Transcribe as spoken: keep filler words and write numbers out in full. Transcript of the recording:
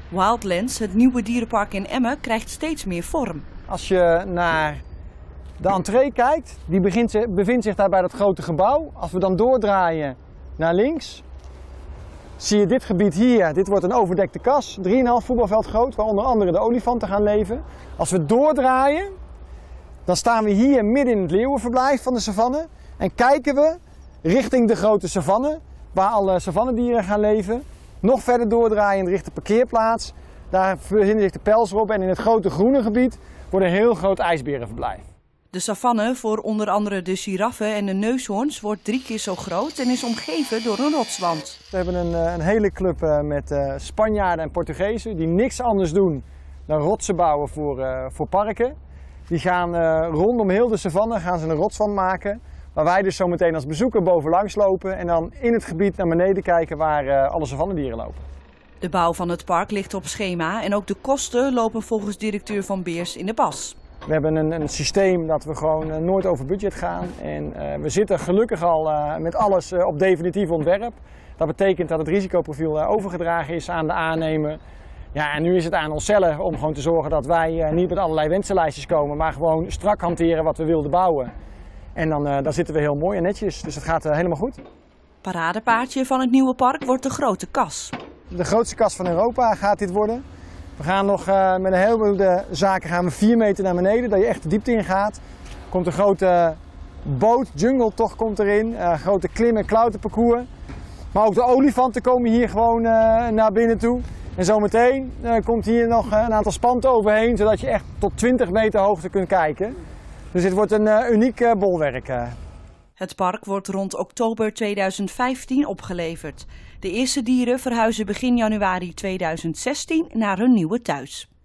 Wildlands, het nieuwe dierenpark in Emmen, krijgt steeds meer vorm. Als je naar de entree kijkt, die begint, bevindt zich daar bij dat grote gebouw. Als we dan doordraaien naar links, zie je dit gebied hier. Dit wordt een overdekte kas, drie komma vijf voetbalveld groot, waar onder andere de olifanten gaan leven. Als we doordraaien, dan staan we hier midden in het leeuwenverblijf van de savanne en kijken we richting de grote savanne, waar alle savannedieren gaan leven. Nog verder doordraaien richting de parkeerplaats. Daar bevinden zich de pelsroppen en in het grote groene gebied wordt een heel groot ijsberenverblijf. De savanne voor onder andere de giraffen en de neushoorns wordt drie keer zo groot en is omgeven door een rotswand. We hebben een, een hele club met Spanjaarden en Portugezen die niks anders doen dan rotsen bouwen voor, voor parken. Die gaan rondom heel de savanne gaan ze een rotswand maken. Waar wij dus zo meteen als bezoeker bovenlangs lopen en dan in het gebied naar beneden kijken waar uh, alle savannedieren lopen. De bouw van het park ligt op schema en ook de kosten lopen volgens directeur Van Beers in de pas. We hebben een, een systeem dat we gewoon uh, nooit over budget gaan en uh, we zitten gelukkig al uh, met alles uh, op definitief ontwerp. Dat betekent dat het risicoprofiel uh, overgedragen is aan de aannemer. Ja, en nu is het aan onszelf om gewoon te zorgen dat wij uh, niet met allerlei wensenlijstjes komen, maar gewoon strak hanteren wat we wilden bouwen. En dan, uh, dan zitten we heel mooi en netjes, dus dat gaat uh, helemaal goed. Paradepaardje van het nieuwe park wordt de grote kas. De grootste kas van Europa gaat dit worden. We gaan nog uh, met een heleboel zaken gaan we vier meter naar beneden, dat je echt de diepte in gaat. Er komt een grote boot, jungle toch komt erin, uh, grote klim- en klauterparcours. Maar ook de olifanten komen hier gewoon uh, naar binnen toe. En zometeen uh, komt hier nog uh, een aantal spanten overheen, zodat je echt tot twintig meter hoogte kunt kijken. Dus dit wordt een uh, uniek uh, bolwerk. Uh. Het park wordt rond oktober tweeduizend vijftien opgeleverd. De eerste dieren verhuizen begin januari tweeduizend zestien naar hun nieuwe thuis.